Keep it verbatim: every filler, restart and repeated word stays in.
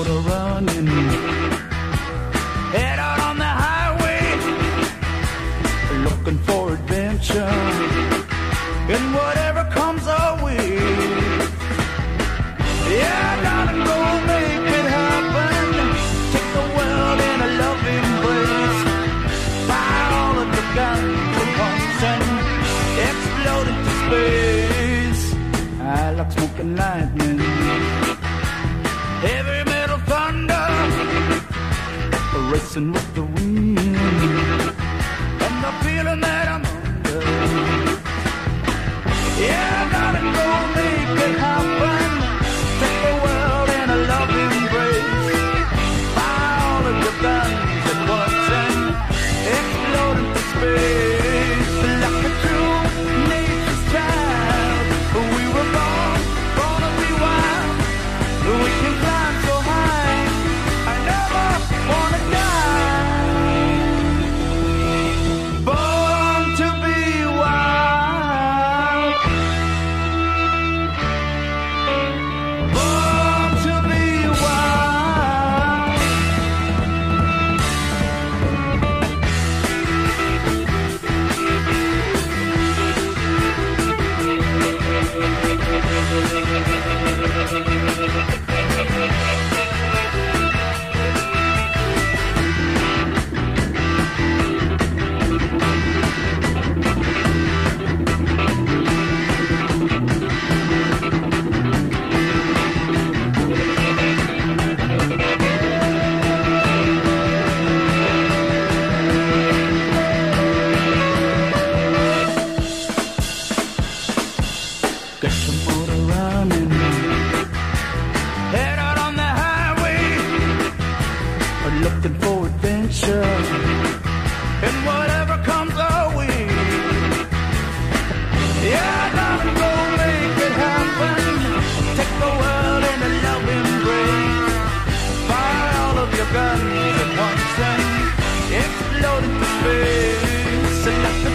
motor running, head out on the highway, looking for adventure, and whatever comes our way. Yeah, I gotta go make it happen, take the world in a loving embrace, fire all of the guns at once and explode into space. I like smoking lightning, heavy metal thunder, racing with the wind, and the feeling that I'm under. Yeah, I gotta go make it happen, take the world in a loving embrace, fire all of your guns at once and explode into space. Like a true nature's child, we were born, born to be wild. We can climb so high, I never wanna die. Born to be wild, born to be wild. Get your motor running, head out on the highway, looking for adventure, and whatever comes our way. Yeah, I gotta go make it happen, take the world in a loving embrace, fire all of your guns at once and explode into space. And like the